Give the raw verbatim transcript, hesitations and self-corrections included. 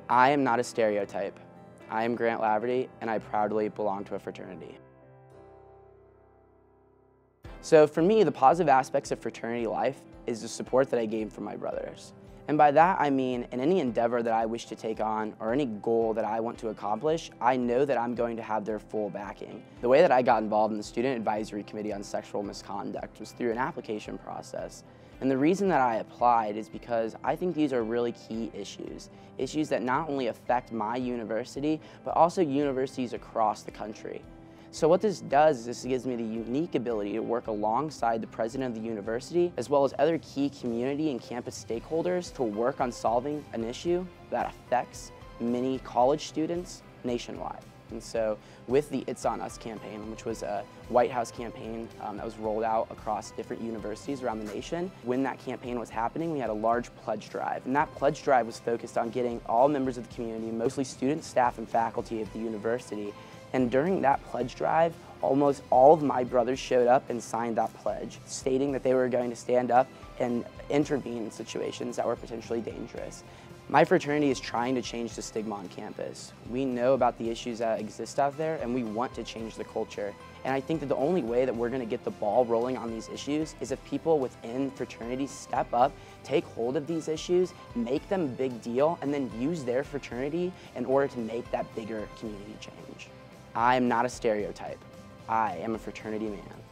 I am not a stereotype. I am Grant Laverty, and I proudly belong to a fraternity. So for me, the positive aspects of fraternity life is the support that I gained from my brothers. And by that, I mean in any endeavor that I wish to take on or any goal that I want to accomplish, I know that I'm going to have their full backing. The way that I got involved in the Student Advisory Committee on Sexual Misconduct was through an application process. And the reason that I applied is because I think these are really key issues. Issues that not only affect my university, but also universities across the country. So what this does is this gives me the unique ability to work alongside the president of the university, as well as other key community and campus stakeholders to work on solving an issue that affects many college students nationwide. And so with the It's On Us campaign, which was a White House campaign um, that was rolled out across different universities around the nation, when that campaign was happening, we had a large pledge drive. And that pledge drive was focused on getting all members of the community, mostly students, staff, and faculty of the university. And during that pledge drive, almost all of my brothers showed up and signed that pledge, stating that they were going to stand up and intervene in situations that were potentially dangerous. My fraternity is trying to change the stigma on campus. We know about the issues that exist out there, and we want to change the culture. And I think that the only way that we're going to get the ball rolling on these issues is if people within fraternities step up, take hold of these issues, make them a big deal, and then use their fraternity in order to make that bigger community change. I am not a stereotype. I am a fraternity man.